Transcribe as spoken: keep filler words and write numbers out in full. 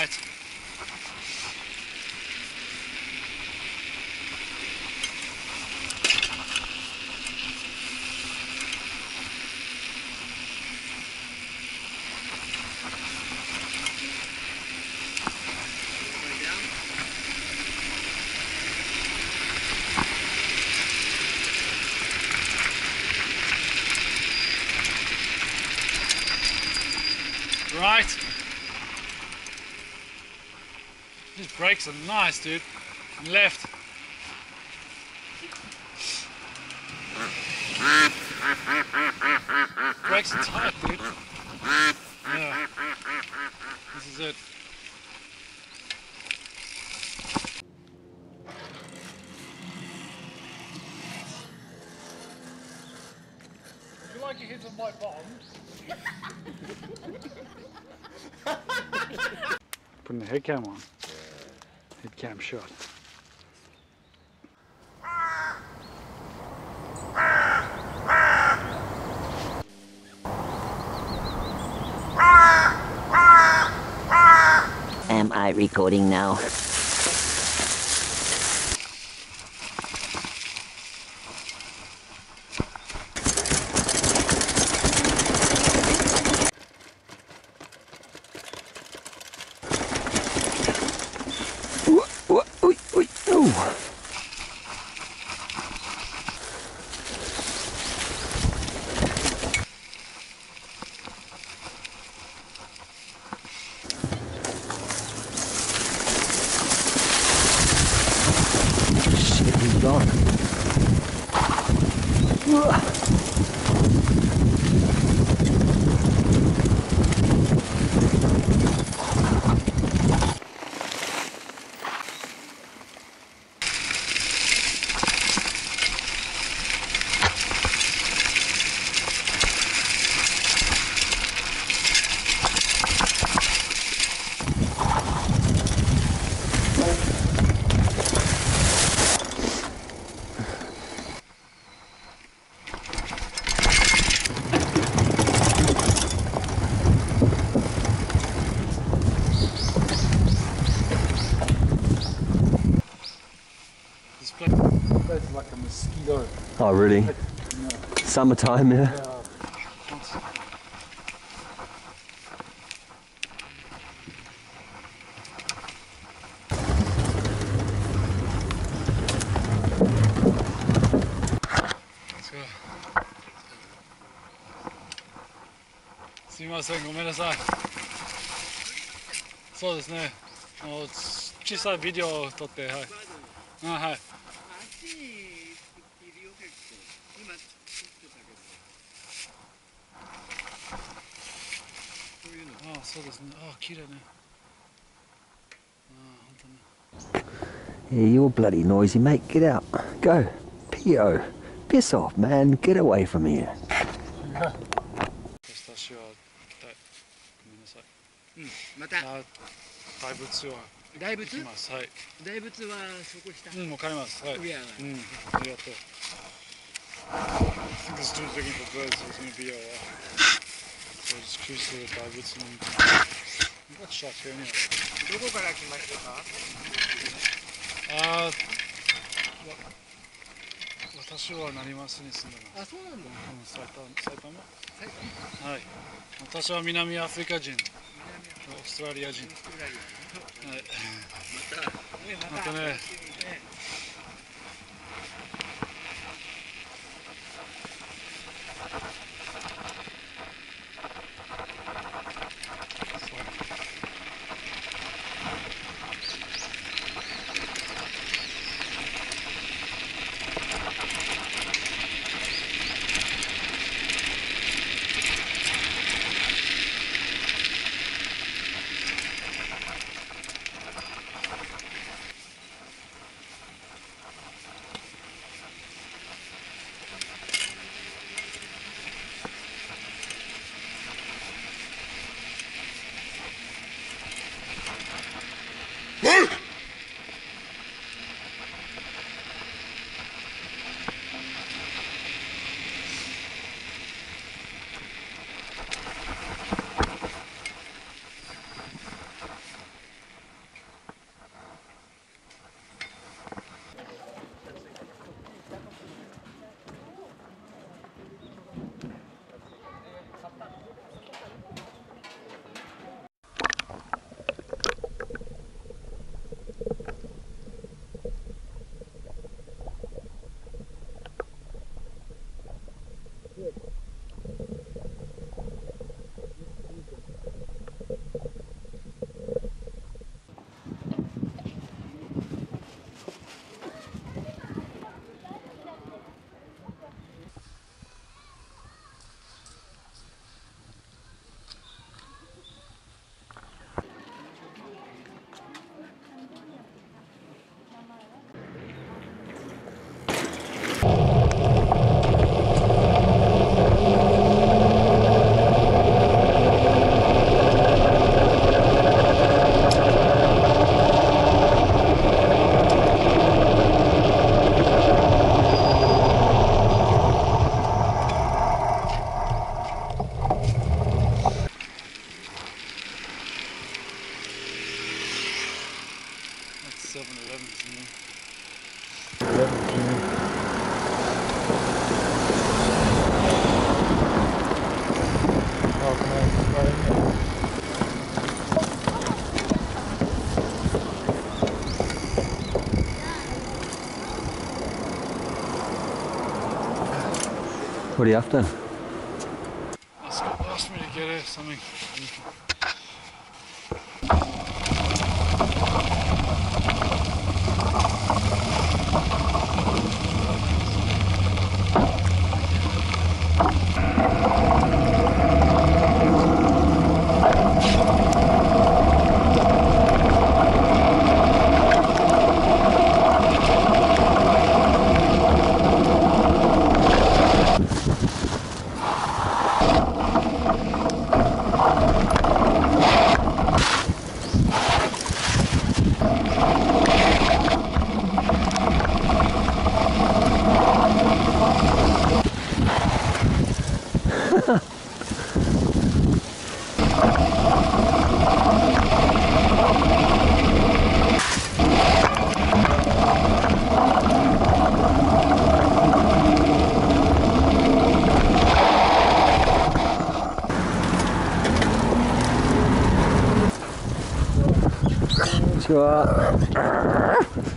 Right. Right. These brakes are nice, dude. Left. Brakes are tight, dude. Yeah. This is it. You like your hits on my bomb? Putting the head cam on. Head cam shot. Am I recording now? Shit, he's gone. It's like a mosquito. Oh, really? No. Summertime, yeah? Yeah. Let's go. すみません、ごめんなさい。そうですね。あの小さいビデオを撮って、はい。あ、はい。あ、そうですね。あ、綺麗ね。あ、本当に。 Yeah, you're bloody noisy, mate. Get out. Go. P O. Piss off, man. Get away from here. 私はだいごめんなさい。 うん、またあ、大仏は大仏行きます。はい。 大仏はそこ下、 うん、もう帰ります。はい。 いやうん、ありがとう。I think it's too looking for birds. It's going to be alright. So just cruise to the 大仏の。We got shot here anyway. どこから来ましたか？ あー、わ私は成増に住んでます。 あ、そうなんだ。 うん、埼玉、埼玉。 埼玉。 はい。私は南アフリカ人。 南アフリカ。 オーストラリア人。 オーストラリア。 はい。 また。 またね。 seven eleven or something. Oh, can I go in there? What are you after? Ask, ask me to get her something. Sure.